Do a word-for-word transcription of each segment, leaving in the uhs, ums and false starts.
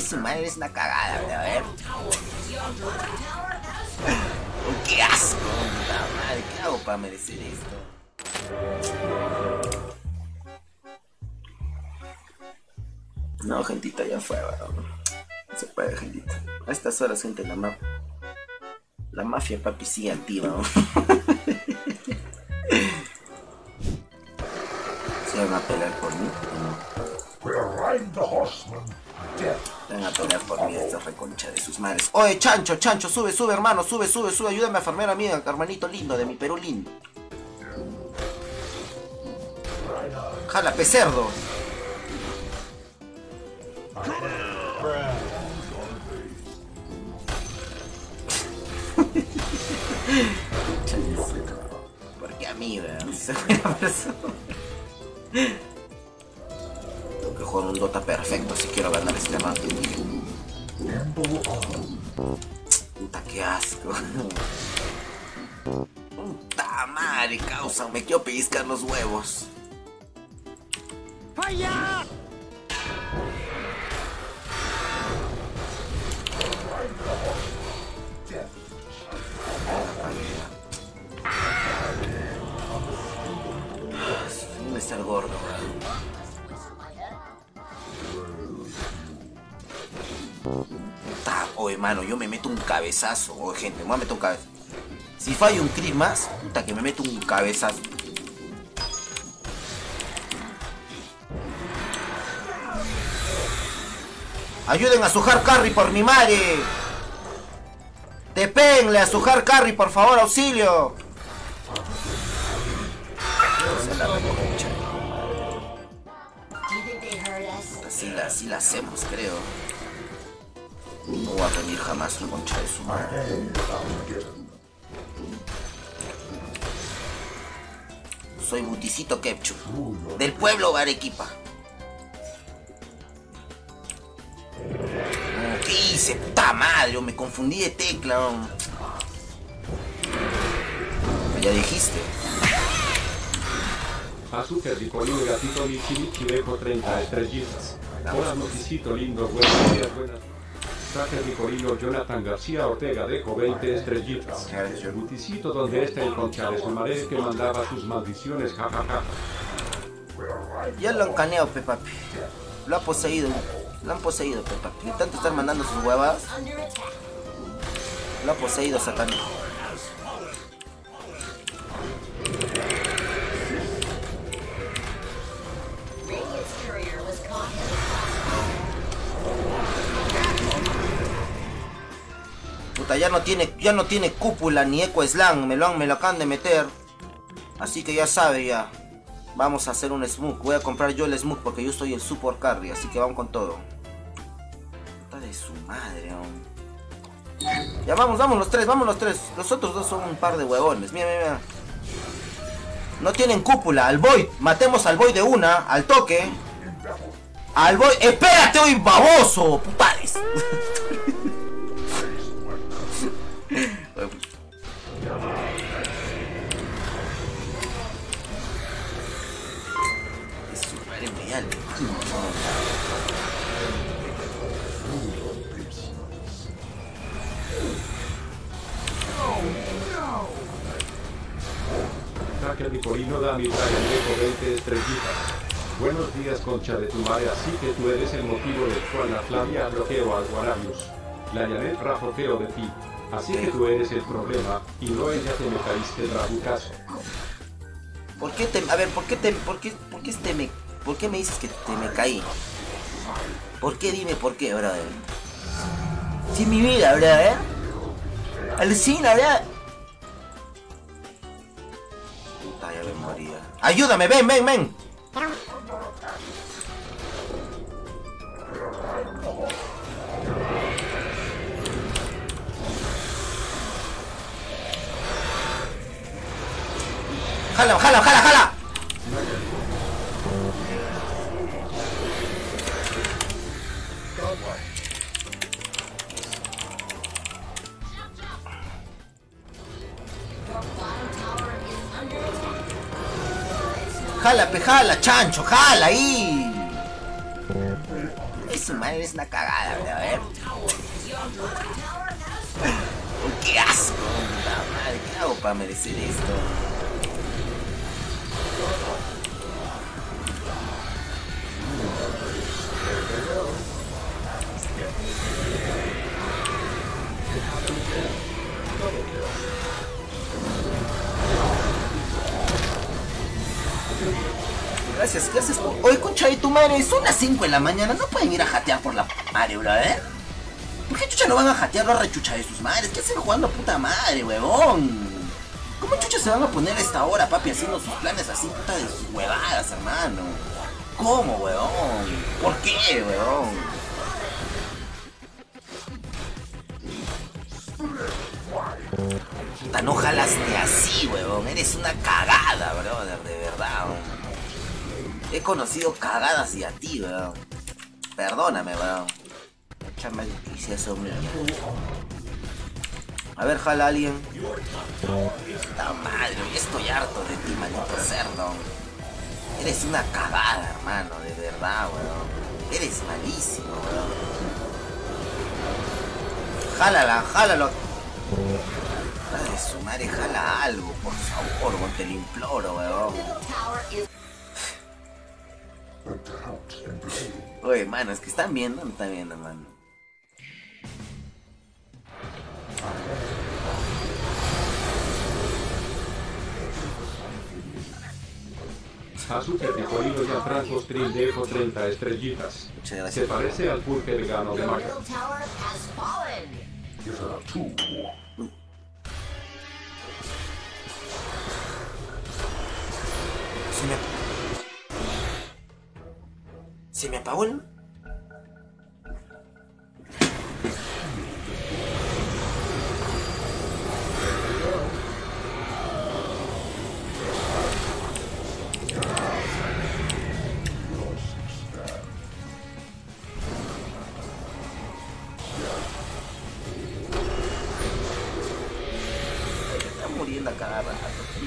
su madre, es una cagada, a ver. ¡Qué asco! Puta madre, ¿qué hago para merecer esto? No, gentita, ya fue, weón. No se puede, gentita. A estas horas, gente, la mafia. La mafia, papi, sigue activa, ¿no? ¿Se van a pelear por mí? No. Se van a pelear por mí, esta reconcha de sus madres. Oye, Chancho, Chancho, sube, sube, hermano, sube, sube, sube. Ayúdame a farmear a mí, hermanito lindo, de mi Perú lindo. Jala, pecerdo. Porque a mí, weón, soy una persona. Tengo que jugar un Dota perfecto si quiero ganar este mapa. Puta, qué asco. Puta madre, causa, me quiero pellizcar los huevos. ¡Falla! ¿Dónde está el gordo? Puta, oye, mano, yo me meto un cabezazo. Oye, gente, me voy a meter un cabezazo. Si fallo un crit más, puta, que me meto un cabezazo. Ayuden a su hard carry por mi madre. Tepenle a su hard carry, por favor, auxilio. Así la, así la hacemos, creo. No voy a venir jamás la concha de su madre. Soy Buticito Kepchu, del pueblo Arequipa. ¿Qué hice? Puta madre, me confundí de tecla. Ya dijiste. Azúcar y pollo y gatito Michi Chileco treinta estrellitas. Hola Noticito lindo, buenos días, buenas. Traje Ricolino Jonathan García Ortega dejo veinte estrellitas. Buticito donde está el concha de su madre que mandaba sus maldiciones, jajaja. Ya lo han caneado, pe papi. Lo ha poseído. Lo han poseído, pe papi. De tanto estar mandando sus huevas. Lo ha poseído satánico. Puta, ya no tiene, ya no tiene cúpula ni eco slam, me lo, han, me lo acaban de meter. Así que ya sabe ya. Vamos a hacer un smoke. Voy a comprar yo el smoke porque yo soy el support carry, así que vamos con todo. Puta de su madre, hombre. Ya vamos, vamos los tres, vamos los tres. Los otros dos son un par de huevones. Mira, mira, mira. No tienen cúpula. Al Void, matemos al Void de una, al toque. Al Void. ¡Espérate, hoy baboso! ¡Putales! Traje Ricolino da mi traje dejo veinte estrellitas. Buenos días concha de tu madre, así que tú eres el motivo del cual la Flavia bloqueó al Guaranius. La Janet rafoqueo de ti. Así que tú eres el problema, y no ella te me caíste trabucazo. ¿Por qué te, a ver, por qué te, por qué, por qué te me, por qué me dices que te me caí? ¿Por qué? Dime por qué, brother. Sí, mi vida, brother. Alucina, brother. Puta, ya me moría. Ayúdame, ven, ven, ven. Jala, jala, jala, jala. Jala, pe, jala, chancho, jala ahí. Es su madre, eres una cagada, a ver. ¡Qué asco! Puta madre, ¿qué hago para merecer esto? Gracias, gracias. Oye, concha de tu madre, son las cinco de la mañana, no pueden ir a jatear por la madre, bro, ¿eh? ¿Por qué chucha no van a jatear la rechucha de sus madres? ¿Qué hacen jugando a puta madre, huevón? ¿Cómo chucha se van a poner a esta hora, papi, haciendo sus planes así, puta de sus huevadas, hermano? ¿Cómo, huevón? ¿Por qué, huevón? Puta, no jalaste así, huevón. Eres una cagada, brother, de verdad, huevón. He conocido cagadas y a ti, weón. Perdóname, weón. Échame que eso mío. A ver, jala a alguien. Puta madre, yo estoy harto de ti, maldito cerdo. Eres una cagada, hermano, de verdad, weón. Eres malísimo, weón. Jálala, jálalo. Madre su madre, jala algo, por favor, weón, te lo imploro, weón. Oye, mano, es que están viendo, no están viendo, mano. Azúcar de Corino y Franco Stream dejo treinta estrellitas. Muchas gracias. Se parece al pulque vegano de Maca. Se me... ¿Se me apagó el...? Está muriendo a cada rato.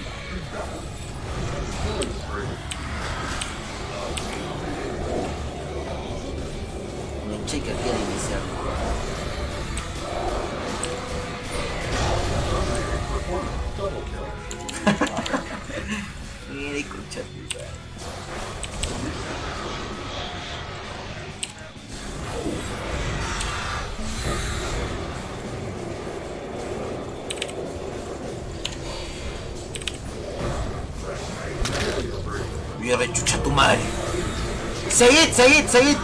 Chica quiere iniciar. Mira, escucha. Mira, chucha tu madre. Seguid, seguid, seguid.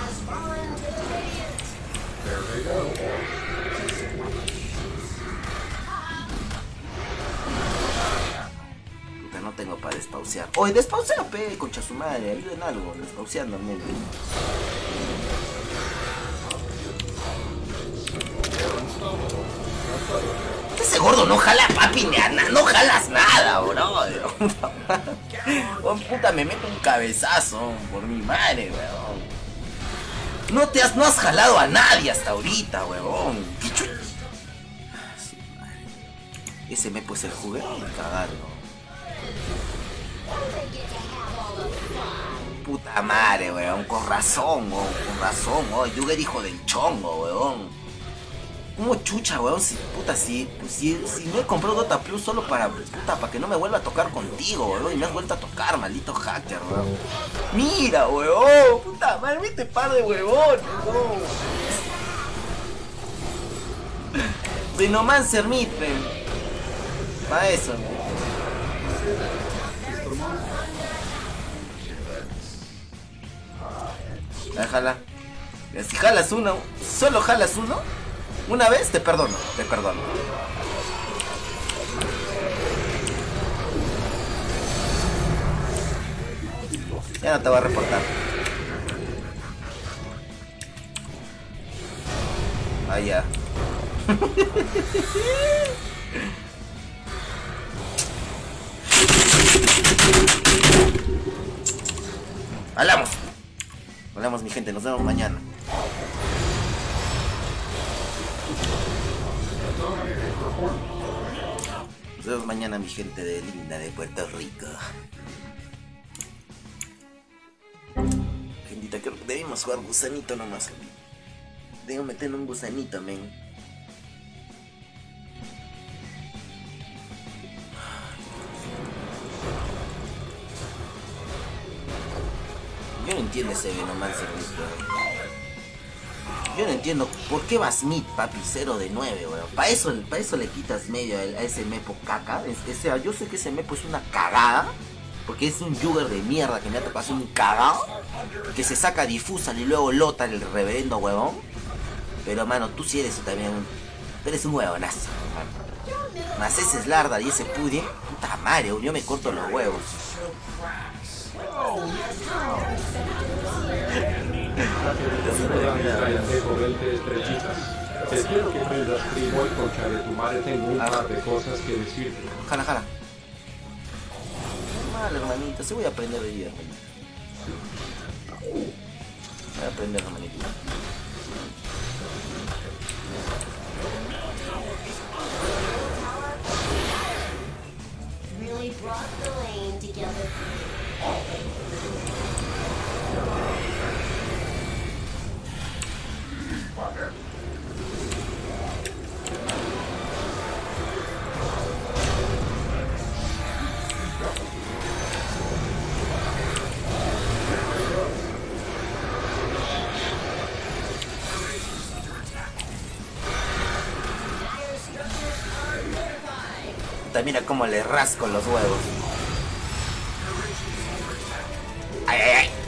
Para despausear. Oye, despausea, pe, concha su madre, ayuden algo, despauseando, mente. Ese gordo no jala, papi, ni no jalas nada, bro. Oh, puta, me meto un cabezazo, por mi madre, weón. No te has, no has jalado a nadie hasta ahorita, weón. ¿Qué chu... Ese me pues el juguete y cagarlo. Puta madre, weón, con razón, weón, con razón, weón. Yuger hijo del chongo, weón. ¿Cómo chucha, weón? Si, puta, si, pues, si, si me he comprado Dota Plus solo para, puta, para que no me vuelva a tocar contigo, weón. Y me has vuelto a tocar, maldito hacker, weón. Mira, weón, puta madre, vete par de huevón, weón. Venomancer Mitre. Pa' eso, weón. Jala. Si jalas uno, solo jalas uno, una vez te perdono, te perdono. Ya no te voy a reportar. Ah, ya. Hablamos. Hablamos, mi gente, nos vemos mañana. Nos vemos mañana, mi gente de linda de Puerto Rico. Gentita, creo que debimos Vamos a jugar gusanito nomás. Tengo que meter un gusanito, men. Yo no entiendo ese Venomancer. Yo no entiendo por qué va Smith, papi, cero de nueve, weón. Para eso, pa eso le quitas medio a, a ese mepo caca. O sea, yo sé que ese mepo es una cagada. Porque es un Jugger de mierda que me ha tocado un cagado. Que se saca Diffusal y luego Lota el reverendo huevón. Pero mano, tú sí eres también un... Tú eres un huevonazo, mano. Más ese Slardar y ese Pudding. Puta madre, yo me corto los huevos. Espero que aprendas primo y concha de tu madre. Tengo un par de cosas que decirte. Jala, jala. Mal, hermanito, se voy a aprender de día, hermanito. Voy a aprender, hermanito. Really brought the lane together. Mira cómo le rasco los huevos. Ay, ay, ay.